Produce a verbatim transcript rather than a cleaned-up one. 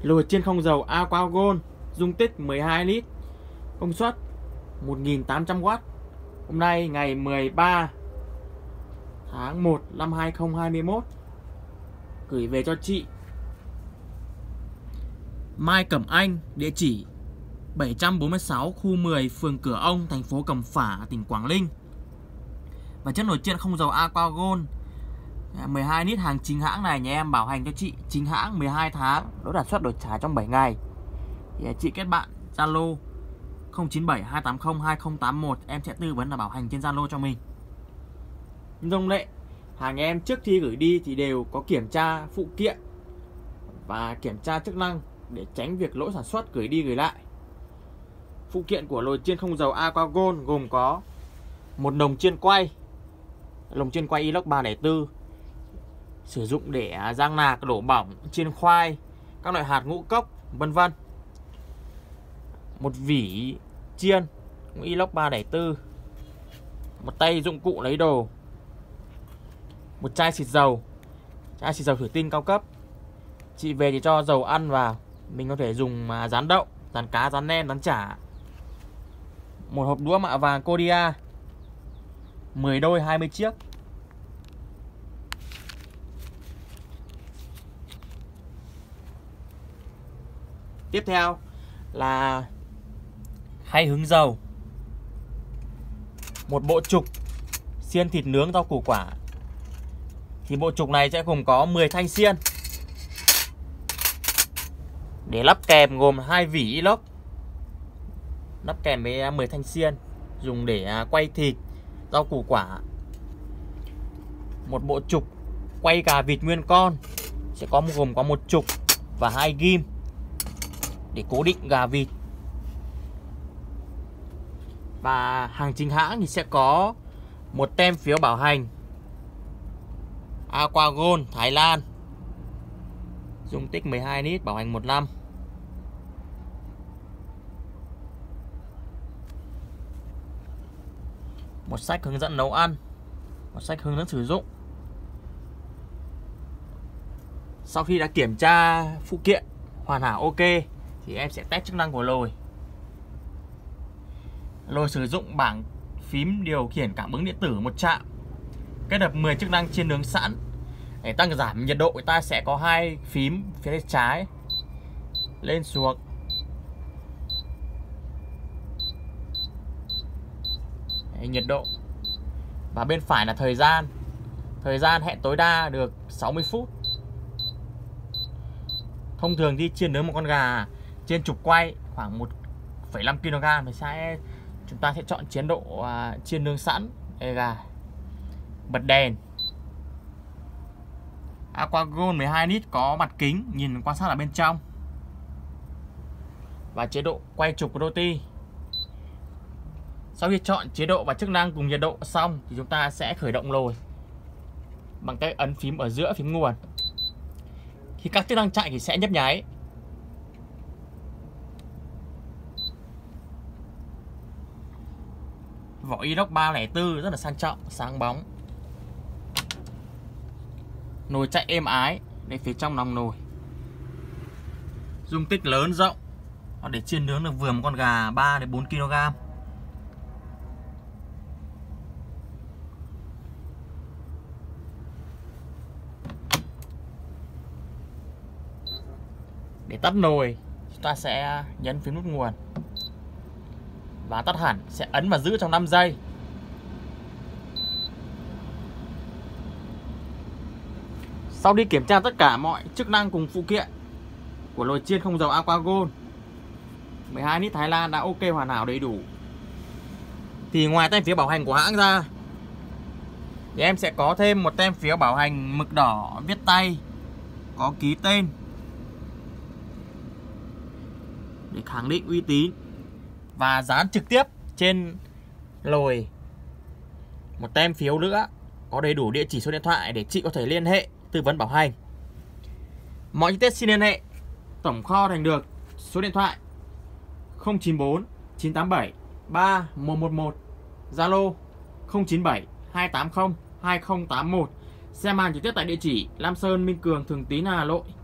Lùi chiên không dầu Aqua Gold, dung tích mười hai lít, công suất một nghìn tám trăm oát. Hôm nay ngày mười ba tháng một năm hai nghìn không trăm hai mươi mốt, gửi về cho chị Mai Cẩm Anh, địa chỉ bảy trăm bốn mươi sáu khu mười, phường Cửa Ông, thành phố Cẩm Phả, tỉnh Quảng Ninh. Và chiếc nồi chiên không dầu Aqua Gold mười hai lít hàng chính hãng này nhà em bảo hành cho chị chính hãng mười hai tháng, đỡ đặt suất đổi trả trong bảy ngày. Thì chị kết bạn Zalo không chín bảy hai tám không hai không tám một, em sẽ tư vấn là bảo hành trên Zalo cho mình. Như thông lệ, hàng em trước khi gửi đi thì đều có kiểm tra phụ kiện và kiểm tra chức năng để tránh việc lỗi sản xuất gửi đi gửi lại. Phụ kiện của nồi chiên không dầu Aqua Gold gồm có một lồng chiên quay, lồng chiên quay inox ba không bốn, sử dụng để rang nạc, đổ bỏng, chiên khoai, các loại hạt ngũ cốc, vân vân. Một vỉ chiên inox ba không bốn, một tay dụng cụ lấy đồ, một chai xịt dầu, chai xịt dầu thủy tinh cao cấp. Chị về thì cho dầu ăn vào, mình có thể dùng mà rán đậu, rán cá, rán nem, rán chả. Một hộp đũa mạ vàng Kodia mười đôi hai mươi chiếc. Tiếp theo là khay hứng dầu, một bộ trục xiên thịt nướng rau củ quả. Thì bộ trục này sẽ gồm có mười thanh xiên để lắp kèm, gồm hai vỉ inox lắp kèm với mười thanh xiên dùng để quay thịt, rau củ quả. Một bộ trục quay gà vịt nguyên con, sẽ có gồm có một trục và hai ghim để cố định gà vịt. Và hàng chính hãng thì sẽ có một tem phiếu bảo hành Aqua Gold Thái Lan, dung tích mười hai lít, bảo hành một năm. Một sách hướng dẫn nấu ăn, một sách hướng dẫn sử dụng. Sau khi đã kiểm tra phụ kiện hoàn hảo ok thì em sẽ test chức năng của nồi. Nồi sử dụng bảng phím điều khiển cảm ứng điện tử một chạm, kết hợp mười chức năng chiên nướng sẵn. Để tăng giảm nhiệt độ, ta sẽ có hai phím phía bên trái lên xuống. Đấy, nhiệt độ. Và bên phải là thời gian. Thời gian hẹn tối đa được sáu mươi phút. Thông thường đi chiên nướng một con gà trên trục quay khoảng một phẩy năm ki lô gam thì sẽ chúng ta sẽ chọn chế độ uh, chiên nướng sẵn để gà. Bật đèn. Aqua Gold mười hai lít có mặt kính nhìn quan sát ở bên trong. Và chế độ quay trục roti. Sau khi chọn chế độ và chức năng cùng nhiệt độ xong thì chúng ta sẽ khởi động nồi bằng cách ấn phím ở giữa phím nguồn. Khi các chức năng chạy thì sẽ nhấp nháy. Vỏ inox ba không bốn rất là sang trọng, sáng bóng. Nồi chạy êm ái. Đây phía trong lòng nồi, dung tích lớn rộng để chiên nướng được vừa một con gà ba đến bốn ki lô gam. Để tắt nồi, chúng ta sẽ nhấn phím nút nguồn và tắt hẳn, sẽ ấn và giữ trong năm giây. Sau khi kiểm tra tất cả mọi chức năng cùng phụ kiện của nồi chiên không dầu Aqua Gold mười hai lít Thái Lan đã ok hoàn hảo đầy đủ, thì ngoài tem phiếu bảo hành của hãng ra thì em sẽ có thêm một tem phiếu bảo hành mực đỏ viết tay, có ký tên để khẳng định uy tín, và dán trực tiếp trên nồi một tem phiếu nữa có đầy đủ địa chỉ, số điện thoại để chị có thể liên hệ tư vấn bảo hành. Mọi chi tiết xin liên hệ tổng kho Thành Được, số điện thoại không chín bốn chín tám bảy ba một một một, Zalo không chín bảy hai tám không hai không tám một. Xem hàng trực tiếp tại địa chỉ Lam Sơn, Minh Cường, Thường Tín, Hà Nội.